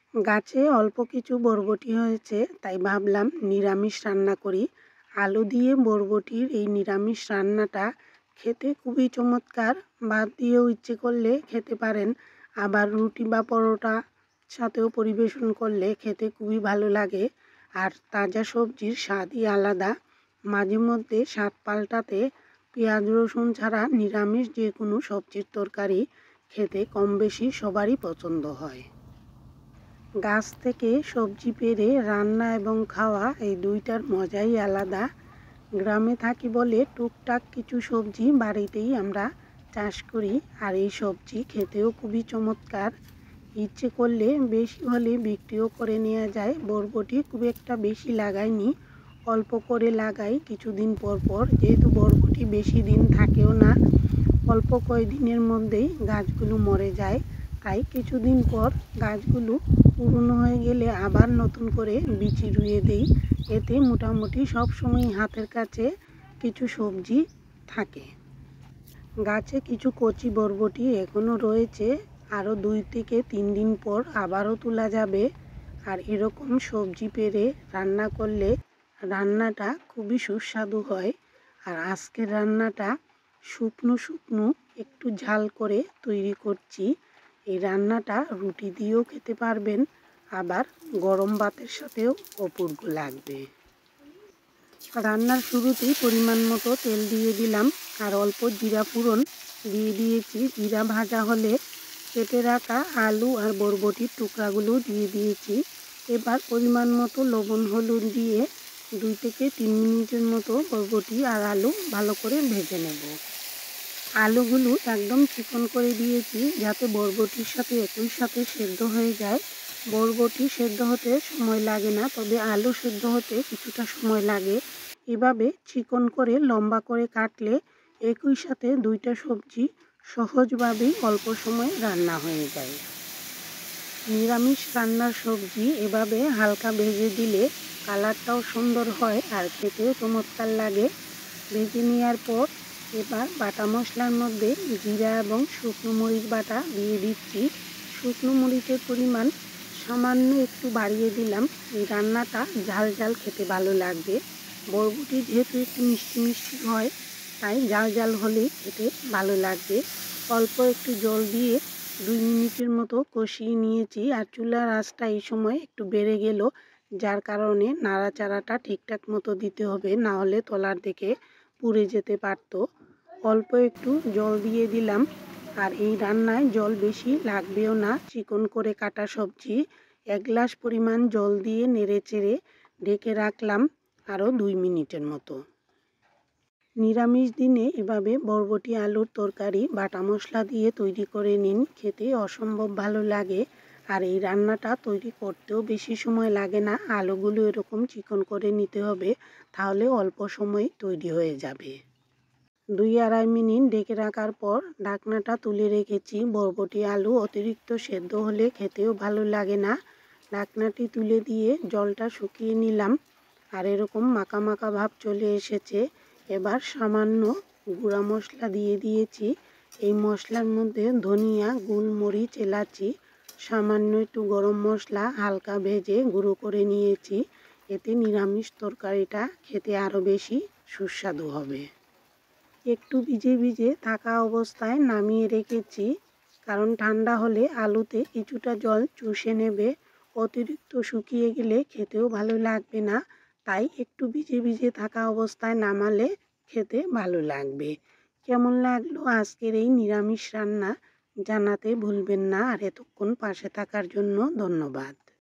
গাছে অল্প কিছু বরবটি হয়েছে, তাই ভাবলাম নিরামিষ রান্না করি। আলু দিয়ে বরবটির এই নিরামিষ রান্নাটা খেতে খুবই চমৎকার। ভাত দিয়েও ইচ্ছে করলে খেতে পারেন, আবার রুটি বা পরোটা সাথেও পরিবেশন করলে খেতে খুবই ভালো লাগে। আর তাজা সবজির স্বাদই আলাদা। মাঝে মধ্যে স্বাদ পাল্টাতে পেঁয়াজ রসুন ছাড়া নিরামিষ যে কোনো সবজির তরকারি খেতে কম বেশি সবারই পছন্দ হয়। গাছ থেকে সবজি পেড়ে রান্না এবং খাওয়া এই দুইটার মজাই আলাদা। গ্রামে থাকি বলে টুকটাক কিছু সবজি বাড়িতেই আমরা চাষ করি, আর এই সবজি খেতেও খুবই চমৎকার। ইচ্ছে করলে বেশি হলে বিক্রিও করে নেওয়া যায়। বরবটি খুব একটা বেশি লাগাইনি, অল্প করে লাগাই কিছুদিন পর পর, যেহেতু বরবটি বেশি দিন থাকেও না, অল্প কয়েকদিনের মধ্যেই গাছগুলো মরে যায়। তাই কিছুদিন পর গাছগুলো পুরনো হয়ে গেলে আবার নতুন করে বিচি রুইয়ে দেই। এতে মোটামুটি সব সময় হাতের কাছে কিছু সবজি থাকে। গাছে কিছু কচি বরবটি এখনও রয়েছে, আরও 2 থেকে 3 দিন পর আবারও তোলা যাবে। আর এরকম সবজি পেড়ে রান্না করলে রান্নাটা খুবই সুস্বাদু হয়। আর আজকের রান্নাটা শুকনো শুকনো একটু ঝাল করে তৈরি করছি। এই রান্নাটা রুটি দিয়েও খেতে পারবেন, আবার গরম ভাতের সাথেও অপূর্ব লাগবে। রান্নার শুরুতেই পরিমাণ মতো তেল দিয়ে দিলাম, আর অল্প জিরা ফোড়ন দিয়ে দিয়েছি। জিরা ভাজা হলে কেটে রাখা আলু আর বরবটির টুকরাগুলো দিয়ে দিয়েছি। এবার পরিমাণ মতো লবণ হলুদ দিয়ে 2 থেকে 3 মিনিটের মতো বরবটি আর আলু ভালো করে ভেজে নেব। আলুগুলো একদম চিকন করে দিয়েছি, যাতে বরবটির সাথে একই সাথে সেদ্ধ হয়ে যায়। বরবটি সেদ্ধ হতে সময় লাগে না, তবে আলু সেদ্ধ হতে কিছুটা সময় লাগে। এভাবে চিকন করে লম্বা করে কাটলে একই সাথে দুইটা সবজি সহজভাবেই অল্প সময়ে রান্না হয়ে যায়। নিরামিষ রান্নার সবজি এভাবে হালকা ভেজে দিলে কালারটাও সুন্দর হয় আর খেতেও চমৎকার লাগে। ভেজে নেওয়ার পর এবার বাটা মশলার মধ্যে জিরা এবং শুকনো মরিচ বাটা দিয়ে দিচ্ছি। শুকনো মরিচের পরিমাণ সামান্য একটু বাড়িয়ে দিলাম। এই রান্নাটা ঝাল ঝাল খেতে ভালো লাগবে। বরবটি যেহেতু একটু মিষ্টি মিষ্টি হয়, তাই ঝাল ঝাল হলেই খেতে ভালো লাগবে। অল্প একটু জল দিয়ে 2 মিনিটের মতো কষিয়ে নিয়েছি। আর চুলার আঁচটা এই সময় একটু বেড়ে গেল, যার কারণে নাড়াচাড়াটা ঠিকঠাক মতো দিতে হবে, না হলে তলার দিকে পুড়ে যেতে পারত। অল্প একটু জল দিয়ে দিলাম। আর এই রান্নায় জল বেশি লাগবেও না, চিকন করে কাটা সবজি। 1 গ্লাস পরিমাণ জল দিয়ে নেড়ে চেড়ে ঢেকে রাখলাম আরও 2 মিনিটের মতো। নিরামিষ দিনে এভাবে বরবটি আলুর তরকারি বাটা মশলা দিয়ে তৈরি করে নিন, খেতে অসম্ভব ভালো লাগে। আর এই রান্নাটা তৈরি করতেও বেশি সময় লাগে না। আলুগুলো এরকম চিকন করে নিতে হবে, তাহলে অল্প সময় তৈরি হয়ে যাবে। 2-2.5 মিনিট ঢেকে রাখার পর ঢাকনাটা তুলে রেখেছি। বরবটি আলু অতিরিক্ত সেদ্ধ হলে খেতেও ভালো লাগে না। ঢাকনাটি তুলে দিয়ে জলটা শুকিয়ে নিলাম, আর এরকম মাখা মাখা ভাব চলে এসেছে। এবার সামান্য গুঁড়া মশলা দিয়ে দিয়েছি। এই মশলার মধ্যে ধনিয়া, গোলমরিচ, এলাচি, সামান্য একটু গরম মশলা হালকা ভেজে গুঁড়ো করে নিয়েছি। এতে নিরামিষ তরকারিটা খেতে আরও বেশি সুস্বাদু হবে। একটু ভিজে ভিজে থাকা অবস্থায় নামিয়ে রেখেছি, কারণ ঠান্ডা হলে আলুতে কিছুটা জল চুষে নেবে। অতিরিক্ত শুকিয়ে গেলে খেতেও ভালো লাগবে না, তাই একটু ভিজে ভিজে থাকা অবস্থায় নামালে খেতে ভালো লাগবে। কেমন লাগলো আজকের এই নিরামিষ রান্না জানাতে ভুলবেন না। আর এতক্ষণ পাশে থাকার জন্য ধন্যবাদ।